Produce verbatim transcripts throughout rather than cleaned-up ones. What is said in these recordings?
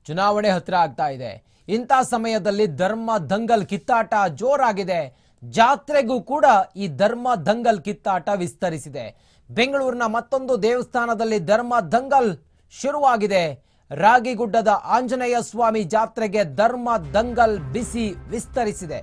ಚುನಾವಣೆ ಹತ್ರ ಆಗ್ತಾ ಇದೆ. ಇಂಥ ಸಮಯದಲ್ಲಿ ಧರ್ಮ ದಂಗಲ್ ಕಿತ್ತಾಟ ಜೋರಾಗಿದೆ. ಜಾತ್ರೆಗೂ ಕೂಡ ಈ ಧರ್ಮ ದಂಗಲ್ ಕಿತ್ತಾಟ ವಿಸ್ತರಿಸಿದೆ. ಬೆಂಗಳೂರಿನ ಮತ್ತೊಂದು ದೇವಸ್ಥಾನದಲ್ಲಿ ಧರ್ಮ ದಂಗಲ್ ಶುರುವಾಗಿದೆ. ರಾಗಿಗುಡ್ಡದ ಆಂಜನೇಯ ಸ್ವಾಮಿ ಜಾತ್ರೆಗೆ ಧರ್ಮ ದಂಗಲ್ ಬಿಸಿ ವಿಸ್ತರಿಸಿದೆ.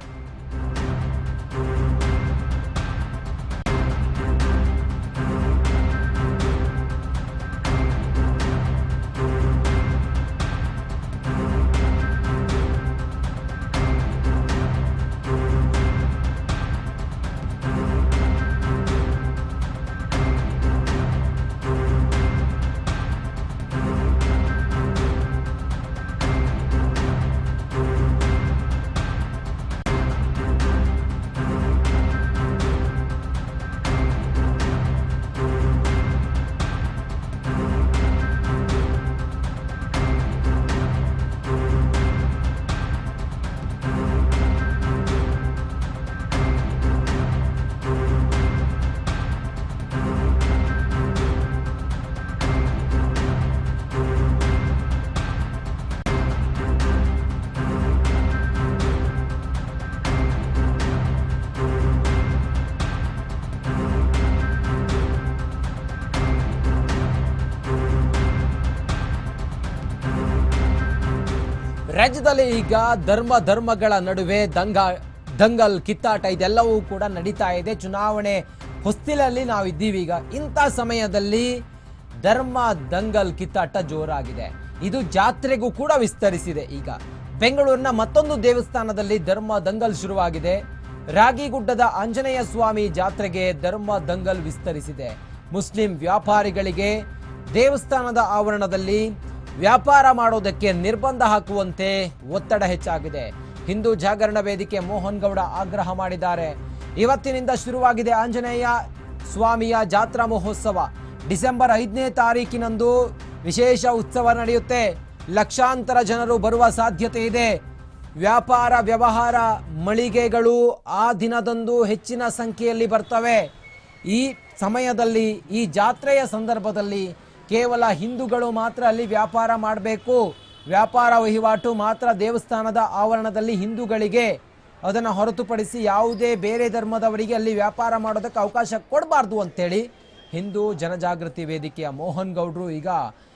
ರಾಜ್ಯದಲ್ಲಿ ಈಗ ಧರ್ಮ ಧರ್ಮಗಳ ನಡುವೆ ದಂಗ ದಂಗಲ್ ಕಿತ್ತಾಟ ಇದೆಲ್ಲವೂ ಕೂಡ ನಡೀತಾ ಇದೆ. ಚುನಾವಣೆ ಹೊಸ್ತಿಲಲ್ಲಿ ನಾವು ಇದ್ದೀವಿ. ಈಗ ಇಂಥ ಸಮಯದಲ್ಲಿ ಧರ್ಮ ದಂಗಲ್ ಕಿತ್ತಾಟ ಜೋರಾಗಿದೆ. ಇದು ಜಾತ್ರೆಗೂ ಕೂಡ ವಿಸ್ತರಿಸಿದೆ. ಈಗ ಬೆಂಗಳೂರಿನ ಮತ್ತೊಂದು ದೇವಸ್ಥಾನದಲ್ಲಿ ಧರ್ಮ ದಂಗಲ್ ಶುರುವಾಗಿದೆ. ರಾಗಿಗುಡ್ಡದ ಆಂಜನೇಯ ಸ್ವಾಮಿ ಜಾತ್ರೆಗೆ ಧರ್ಮ ದಂಗಲ್ ವಿಸ್ತರಿಸಿದೆ. ಮುಸ್ಲಿಂ ವ್ಯಾಪಾರಿಗಳಿಗೆ ದೇವಸ್ಥಾನದ ಆವರಣದಲ್ಲಿ ವ್ಯಾಪಾರ ಮಾಡೋದಕ್ಕೆ ನಿರ್ಬಂಧ ಹಾಕುವಂತೆ ಒತ್ತಡ ಹೆಚ್ಚಾಗಿದೆ. ಹಿಂದೂ ಜಾಗರಣ ವೇದಿಕೆ ಮೋಹನ್ ಗೌಡ ಆಗ್ರಹ ಮಾಡಿದ್ದಾರೆ. ಇವತ್ತಿನಿಂದ ಶುರುವಾಗಿದೆ ಆಂಜನೇಯ ಸ್ವಾಮಿಯ ಜಾತ್ರಾ ಮಹೋತ್ಸವ. ಡಿಸೆಂಬರ್ ಐದನೇ ತಾರೀಕಿನಂದು ವಿಶೇಷ ಉತ್ಸವ ನಡೆಯುತ್ತೆ. ಲಕ್ಷಾಂತರ ಜನರು ಬರುವ ಸಾಧ್ಯತೆ ಇದೆ. ವ್ಯಾಪಾರ ವ್ಯವಹಾರ ಮಳಿಗೆಗಳು ಆ ದಿನದಂದು ಹೆಚ್ಚಿನ ಸಂಖ್ಯೆಯಲ್ಲಿ ಬರ್ತವೆ. ಈ ಸಮಯದಲ್ಲಿ ಈ ಜಾತ್ರೆಯ ಸಂದರ್ಭದಲ್ಲಿ ಕೇವಲ ಹಿಂದೂಗಳು ಮಾತ್ರ ಅಲ್ಲಿ ವ್ಯಾಪಾರ ಮಾಡಬೇಕು. ವ್ಯಾಪಾರ ವಹಿವಾಟು ಮಾತ್ರ ದೇವಸ್ಥಾನದ ಆವರಣದಲ್ಲಿ ಹಿಂದೂಗಳಿಗೆ, ಅದನ್ನು ಹೊರತುಪಡಿಸಿ ಯಾವುದೇ ಬೇರೆ ಧರ್ಮದವರಿಗೆ ಅಲ್ಲಿ ವ್ಯಾಪಾರ ಮಾಡೋದಕ್ಕೆ ಅವಕಾಶ ಕೊಡಬಾರ್ದು ಅಂತೇಳಿ ಹಿಂದೂ ಜನಜಾಗೃತಿ ವೇದಿಕೆಯ ಮೋಹನ್ ಗೌಡ್ರು ಈಗ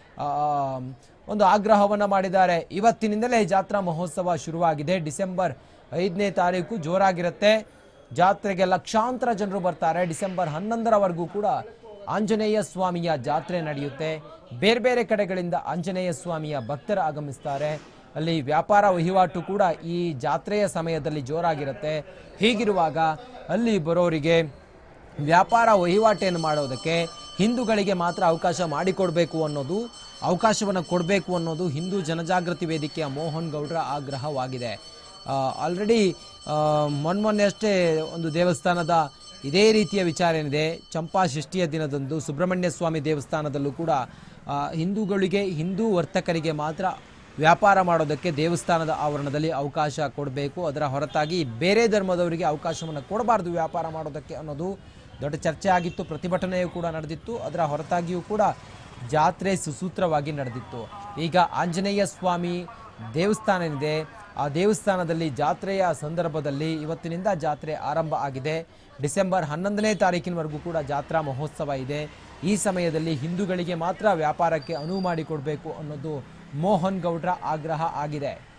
ಒಂದು ಆಗ್ರಹವನ್ನು ಮಾಡಿದ್ದಾರೆ. ಇವತ್ತಿನಿಂದಲೇ ಜಾತ್ರಾ ಮಹೋತ್ಸವ ಶುರುವಾಗಿದೆ. ಡಿಸೆಂಬರ್ ಐದನೇ ತಾರೀಕು ಜೋರಾಗಿರುತ್ತೆ. ಜಾತ್ರೆಗೆ ಲಕ್ಷಾಂತರ ಜನರು ಬರ್ತಾರೆ. ಡಿಸೆಂಬರ್ ಹನ್ನೊಂದರವರೆಗೂ ಕೂಡ ಆಂಜನೇಯ ಸ್ವಾಮಿಯ ಜಾತ್ರೆ ನಡೆಯುತ್ತೆ. ಬೇರೆ ಬೇರೆ ಕಡೆಗಳಿಂದ ಆಂಜನೇಯ ಸ್ವಾಮಿಯ ಭಕ್ತರು ಆಗಮಿಸ್ತಾರೆ. ಅಲ್ಲಿ ವ್ಯಾಪಾರ ವಹಿವಾಟು ಕೂಡ ಈ ಜಾತ್ರೆಯ ಸಮಯದಲ್ಲಿ ಜೋರಾಗಿರುತ್ತೆ. ಹೀಗಿರುವಾಗ ಅಲ್ಲಿ ಬರೋರಿಗೆ ವ್ಯಾಪಾರ ವಹಿವಾಟನ್ನು ಮಾಡೋದಕ್ಕೆ ಹಿಂದೂಗಳಿಗೆ ಮಾತ್ರ ಅವಕಾಶ ಮಾಡಿಕೊಡ್ಬೇಕು ಅನ್ನೋದು ಅವಕಾಶವನ್ನು ಕೊಡಬೇಕು ಅನ್ನೋದು ಹಿಂದೂ ಜನಜಾಗೃತಿ ವೇದಿಕೆಯ ಮೋಹನ್ ಗೌಡ್ರ ಆಗ್ರಹವಾಗಿದೆ. ಆಲ್ರೆಡಿ ಮೊನ್ಮೊನ್ನೆ ಅಷ್ಟೇ ಒಂದು ದೇವಸ್ಥಾನದ ಇದೇ ರೀತಿಯ ವಿಚಾರ ಏನಿದೆ. ಚಂಪಾ ಷಷ್ಠಿಯ ದಿನದಂದು ಸುಬ್ರಹ್ಮಣ್ಯ ಸ್ವಾಮಿ ದೇವಸ್ಥಾನದಲ್ಲೂ ಕೂಡ ಹಿಂದೂಗಳಿಗೆ ಹಿಂದೂ ವರ್ತಕರಿಗೆ ಮಾತ್ರ ವ್ಯಾಪಾರ ಮಾಡೋದಕ್ಕೆ ದೇವಸ್ಥಾನದ ಆವರಣದಲ್ಲಿ ಅವಕಾಶ ಕೊಡಬೇಕು. ಅದರ ಹೊರತಾಗಿ ಬೇರೆ ಧರ್ಮದವರಿಗೆ ಅವಕಾಶವನ್ನು ಕೊಡಬಾರ್ದು ವ್ಯಾಪಾರ ಮಾಡೋದಕ್ಕೆ ಅನ್ನೋದು ದೊಡ್ಡ ಚರ್ಚೆ ಆಗಿತ್ತು. ಪ್ರತಿಭಟನೆಯೂ ಕೂಡ ನಡೆದಿತ್ತು. ಅದರ ಹೊರತಾಗಿಯೂ ಕೂಡ ಜಾತ್ರೆ ಸುಸೂತ್ರವಾಗಿ ನಡೆದಿತ್ತು. ಈಗ ಆಂಜನೇಯ ಸ್ವಾಮಿ ದೇವಸ್ಥಾನ ಏನಿದೆ ಆ ದೇವಸ್ಥಾನದಲ್ಲಿ ಜಾತ್ರೆಯ ಸಂದರ್ಭದಲ್ಲಿ ಇವತ್ತಿನಿಂದ ಜಾತ್ರೆ ಆರಂಭ ಆಗಿದೆ. ಡಿಸೆಂಬರ್ ಹನ್ನೊಂದನೇ ತಾರೀಕಿನವರೆಗೂ ಕೂಡ ಜಾತ್ರಾ ಮಹೋತ್ಸವ ಇದೆ. ಈ ಸಮಯದಲ್ಲಿ ಹಿಂದೂಗಳಿಗೆ ಮಾತ್ರ ವ್ಯಾಪಾರಕ್ಕೆ ಅನುವು ಮಾಡಿಕೊಡಬೇಕು ಅನ್ನೋದು ಮೋಹನ್ ಗೌಡ್ರ ಆಗ್ರಹ ಆಗಿದೆ.